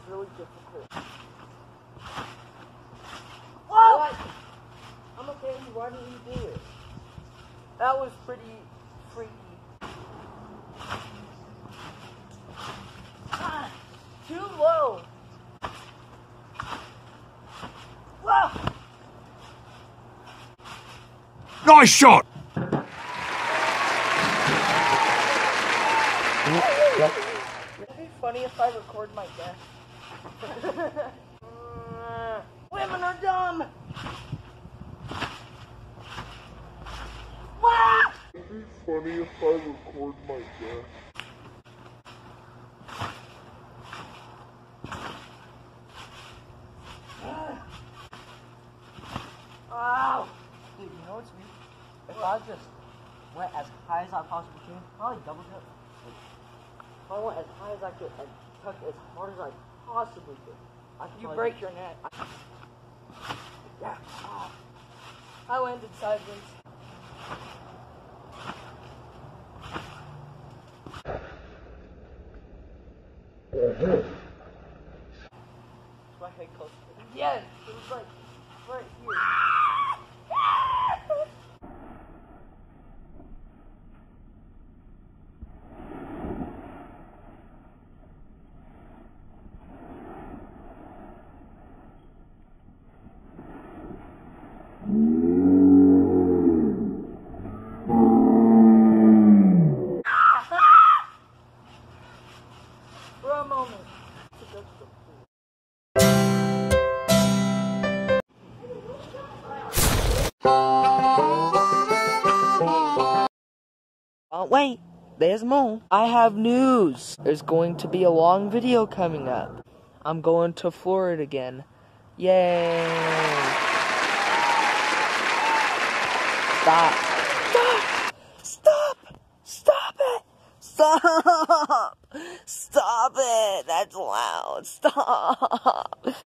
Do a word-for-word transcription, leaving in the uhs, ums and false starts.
really difficult. Whoa! What? I'm okay, why didn't you do it? That was pretty freaky. Ah, too low. Whoa! Nice shot! It'd be funny if I record my death. uh, women are dumb! What? It'd be funny if I record my death. Ow! Dude, you know what's weird? If I just went as high as I possibly can, probably double jump. If I went as high as I could and tucked as hard as I possibly could, I could you break your neck. I, yeah. Oh. I landed sideways. My head close. Yes, it was like right here. For a moment. Oh, wait, there's more. I have news. There's going to be a long video coming up. I'm going to Florida again. Yay. Stop. Stop. Stop. Stop it. Stop. Stop it. That's loud. Stop.